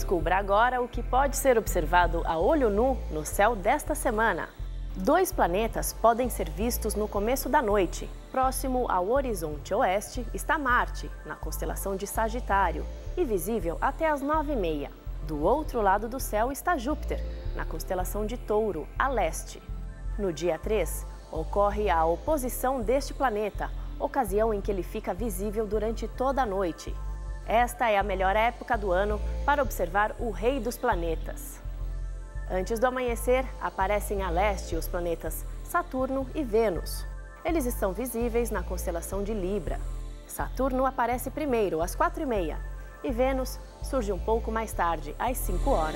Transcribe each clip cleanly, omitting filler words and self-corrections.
Descubra agora o que pode ser observado a olho nu no céu desta semana. 2 planetas podem ser vistos no começo da noite. Próximo ao horizonte oeste está Marte, na constelação de Sagitário, e visível até às 9h30. Do outro lado do céu está Júpiter, na constelação de Touro, a leste. No dia 3, ocorre a oposição deste planeta, ocasião em que ele fica visível durante toda a noite. Esta é a melhor época do ano para observar o Rei dos Planetas. Antes do amanhecer, aparecem a leste os planetas Saturno e Vênus. Eles estão visíveis na constelação de Libra. Saturno aparece primeiro, às 4h30, e Vênus surge um pouco mais tarde, às 5h.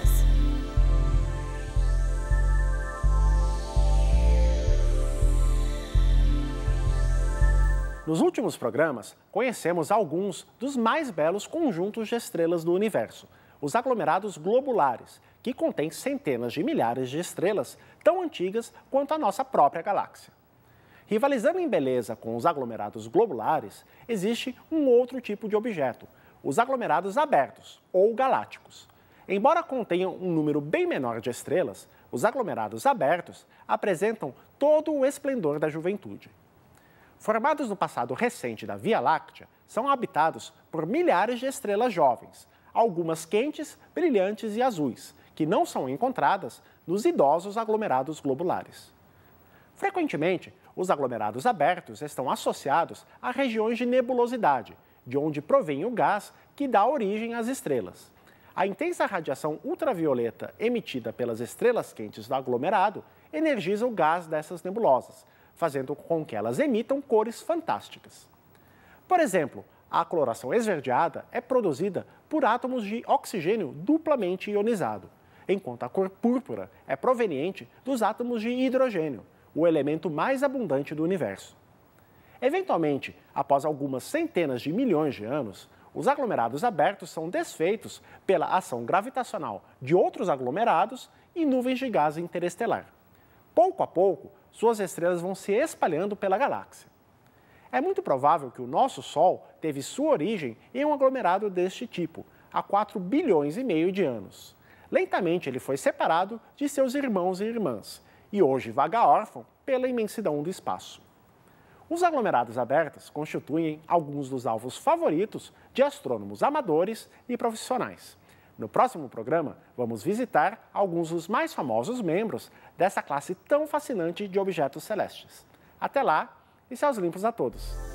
Nos últimos programas, conhecemos alguns dos mais belos conjuntos de estrelas do universo, os aglomerados globulares, que contêm centenas de milhares de estrelas tão antigas quanto a nossa própria galáxia. Rivalizando em beleza com os aglomerados globulares, existe um outro tipo de objeto, os aglomerados abertos, ou galácticos. Embora contenham um número bem menor de estrelas, os aglomerados abertos apresentam todo o esplendor da juventude. Formados no passado recente da Via Láctea, são habitados por milhares de estrelas jovens, algumas quentes, brilhantes e azuis, que não são encontradas nos idosos aglomerados globulares. Frequentemente, os aglomerados abertos estão associados a regiões de nebulosidade, de onde provém o gás que dá origem às estrelas. A intensa radiação ultravioleta emitida pelas estrelas quentes do aglomerado energiza o gás dessas nebulosas, fazendo com que elas emitam cores fantásticas. Por exemplo, a coloração esverdeada é produzida por átomos de oxigênio duplamente ionizado, enquanto a cor púrpura é proveniente dos átomos de hidrogênio, o elemento mais abundante do universo. Eventualmente, após algumas centenas de milhões de anos, os aglomerados abertos são desfeitos pela ação gravitacional de outros aglomerados e nuvens de gás interestelar. Pouco a pouco, suas estrelas vão se espalhando pela galáxia. É muito provável que o nosso Sol teve sua origem em um aglomerado deste tipo, há 4,5 bilhões de anos. Lentamente ele foi separado de seus irmãos e irmãs, e hoje vaga órfão pela imensidão do espaço. Os aglomerados abertos constituem alguns dos alvos favoritos de astrônomos amadores e profissionais. No próximo programa, vamos visitar alguns dos mais famosos membros dessa classe tão fascinante de objetos celestes. Até lá e céus limpos a todos!